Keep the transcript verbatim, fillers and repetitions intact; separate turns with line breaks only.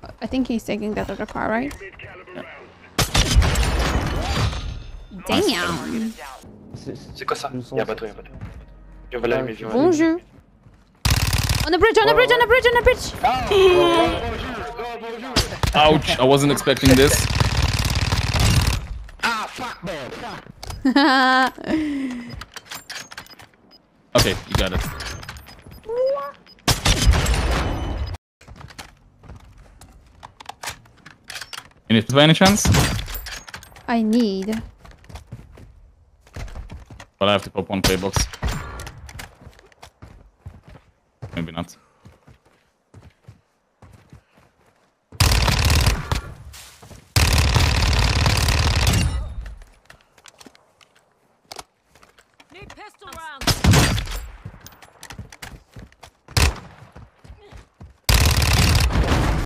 I think he's taking that other car, right?
Yeah.
Damn.
C'est quoi ça? Y'a bateau, y'a bateau. Viens, Valérie, viens, Valérie.
Bonjour. On the bridge, on the bridge, on the bridge, on the bridge.
Ouch! I wasn't expecting this.
Ah, fuck, man. Fuck.
Okay, you got it. You need to by any chance?
I need.
But I have to pop one playbox.